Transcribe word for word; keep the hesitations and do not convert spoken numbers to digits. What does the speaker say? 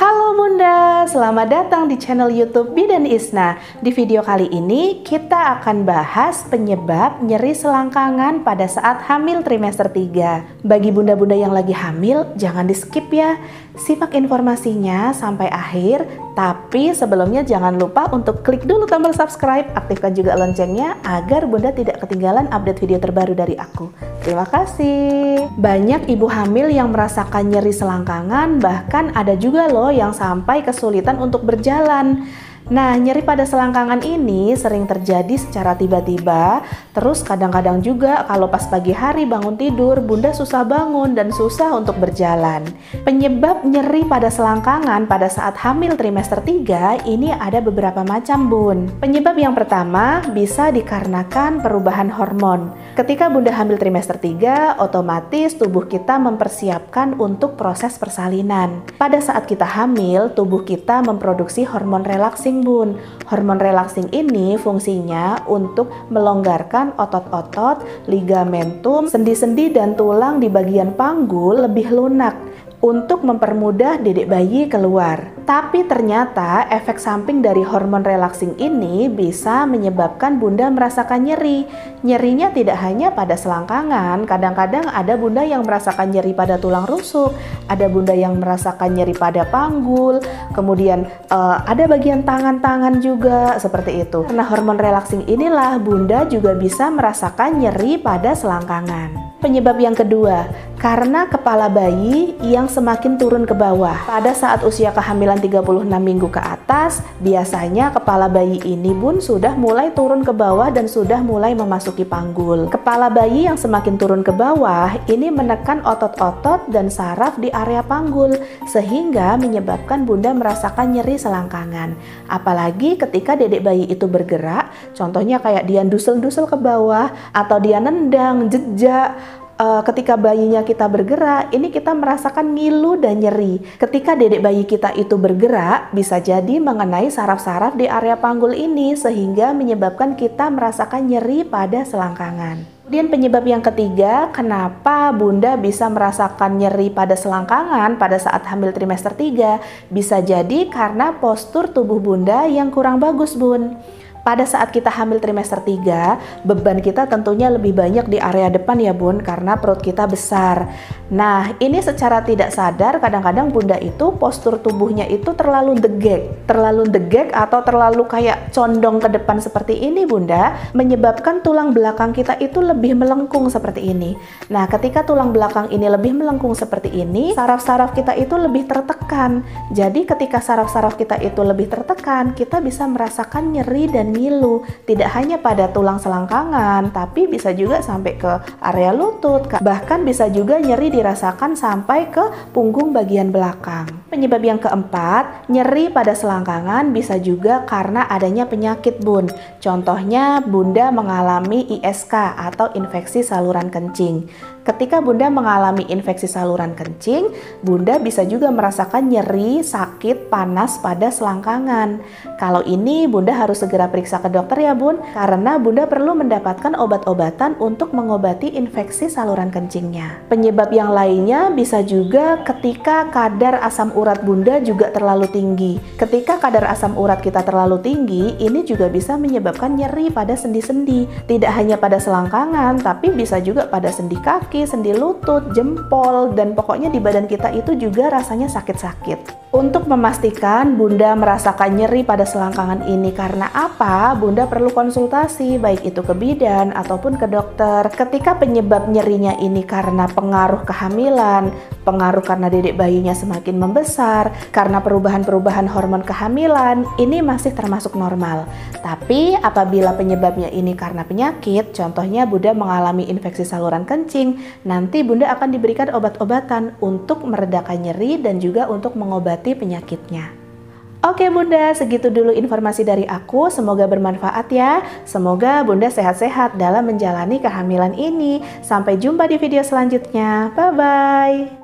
Halo Bunda, selamat datang di channel YouTube Bidan Isna. Di video kali ini kita akan bahas penyebab nyeri selangkangan pada saat hamil trimester tiga. Bagi bunda-bunda yang lagi hamil, jangan di skip ya. Simak informasinya sampai akhir, tapi sebelumnya jangan lupa untuk klik dulu tombol subscribe, aktifkan juga loncengnya agar Bunda tidak ketinggalan update video terbaru dari aku. Terima kasih. Banyak ibu hamil yang merasakan nyeri selangkangan, bahkan ada juga loh yang sampai kesulitan untuk berjalan. Nah, nyeri pada selangkangan ini sering terjadi secara tiba-tiba, terus kadang-kadang juga kalau pas pagi hari bangun tidur, Bunda susah bangun dan susah untuk berjalan. Penyebab nyeri pada selangkangan pada saat hamil trimester tiga ini ada beberapa macam, Bun. Penyebab yang pertama bisa dikarenakan perubahan hormon. Ketika Bunda hamil trimester tiga, otomatis tubuh kita mempersiapkan untuk proses persalinan. Pada saat kita hamil, tubuh kita memproduksi hormon relaksing, Bun. Hormon relaxing ini fungsinya untuk melonggarkan otot-otot, ligamentum, sendi-sendi dan tulang di bagian panggul lebih lunak untuk mempermudah dedek bayi keluar. Tapi ternyata efek samping dari hormon relaxing ini bisa menyebabkan Bunda merasakan nyeri. Nyerinya tidak hanya pada selangkangan, kadang-kadang ada Bunda yang merasakan nyeri pada tulang rusuk, ada Bunda yang merasakan nyeri pada panggul, kemudian uh, ada bagian tangan-tangan juga seperti itu. Karena hormon relaxing inilah Bunda juga bisa merasakan nyeri pada selangkangan. Penyebab yang kedua, karena kepala bayi yang semakin turun ke bawah. Pada saat usia kehamilan tiga puluh enam minggu ke atas, biasanya kepala bayi ini, Bun, sudah mulai turun ke bawah dan sudah mulai memasuki panggul. Kepala bayi yang semakin turun ke bawah ini menekan otot-otot dan saraf di area panggul, sehingga menyebabkan Bunda merasakan nyeri selangkangan. Apalagi ketika dedek bayi itu bergerak, contohnya kayak dia dusel-dusel ke bawah atau dia nendang, jejak. Uh, ketika bayinya kita bergerak, ini kita merasakan ngilu dan nyeri. Ketika dedek bayi kita itu bergerak, bisa jadi mengenai saraf-saraf di area panggul ini, sehingga menyebabkan kita merasakan nyeri pada selangkangan. Kemudian penyebab yang ketiga, kenapa Bunda bisa merasakan nyeri pada selangkangan pada saat hamil trimester tiga, bisa jadi karena postur tubuh Bunda yang kurang bagus, Bun. Pada saat kita hamil trimester tiga, beban kita tentunya lebih banyak di area depan ya, Bun, karena perut kita besar. Nah, ini secara tidak sadar kadang-kadang Bunda itu postur tubuhnya itu terlalu degek. Terlalu degek atau terlalu kayak condong ke depan seperti ini, Bunda, menyebabkan tulang belakang kita itu lebih melengkung seperti ini. Nah, ketika tulang belakang ini lebih melengkung seperti ini, saraf-saraf kita itu lebih tertekan. Jadi ketika saraf-saraf kita itu lebih tertekan, kita bisa merasakan nyeri dan ngilu, tidak hanya pada tulang selangkangan, tapi bisa juga sampai ke area lutut, bahkan bisa juga nyeri dirasakan sampai ke punggung bagian belakang. Penyebab yang keempat, nyeri pada selangkangan bisa juga karena adanya penyakit, Bun. Contohnya Bunda mengalami I S K atau infeksi saluran kencing. Ketika Bunda mengalami infeksi saluran kencing, Bunda bisa juga merasakan nyeri, sakit, panas pada selangkangan. Kalau ini Bunda harus segera periksa ke dokter ya, Bun, karena Bunda perlu mendapatkan obat-obatan untuk mengobati infeksi saluran kencingnya. Penyebab yang lainnya bisa juga ketika kadar asam urat Bunda juga terlalu tinggi. Ketika kadar asam urat kita terlalu tinggi, ini juga bisa menyebabkan nyeri pada sendi-sendi. Tidak hanya pada selangkangan, tapi bisa juga pada sendi kaki, sendi lutut, jempol, dan pokoknya di badan kita itu juga rasanya sakit-sakit. Untuk memastikan Bunda merasakan nyeri pada selangkangan ini karena apa, Bunda perlu konsultasi, baik itu ke bidan ataupun ke dokter. Ketika penyebab nyerinya ini karena pengaruh kehamilan, pengaruh karena dedek bayinya semakin membesar, karena perubahan-perubahan hormon kehamilan, ini masih termasuk normal. Tapi apabila penyebabnya ini karena penyakit, contohnya Bunda mengalami infeksi saluran kencing, nanti Bunda akan diberikan obat-obatan untuk meredakan nyeri dan juga untuk mengobati penyakitnya. Oke Bunda, segitu dulu informasi dari aku, semoga bermanfaat ya. Semoga Bunda sehat-sehat dalam menjalani kehamilan ini. Sampai jumpa di video selanjutnya. Bye-bye.